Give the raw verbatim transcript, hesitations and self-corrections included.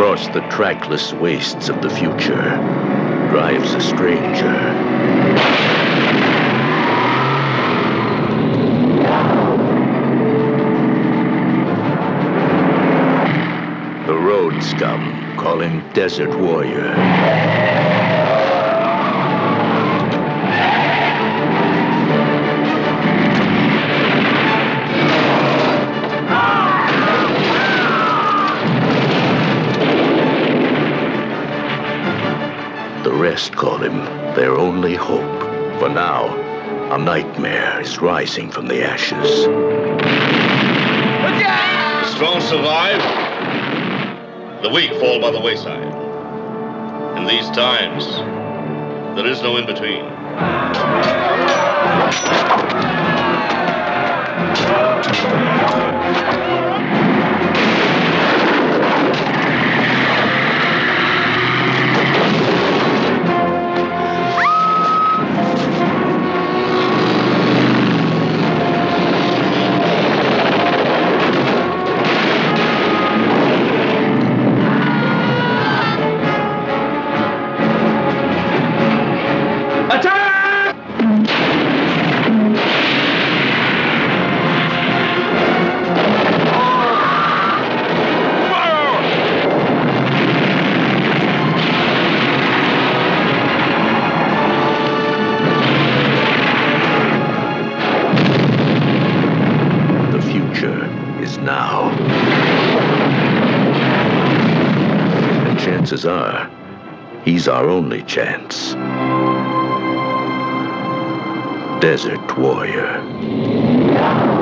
Across the trackless wastes of the future drives a stranger. The road scum call him Desert Warrior. The rest call him their only hope. For now, a nightmare is rising from the ashes. The strong survive. The weak fall by the wayside. In these times, there is no in-between. Chances are, he's our only chance. Desert Warrior.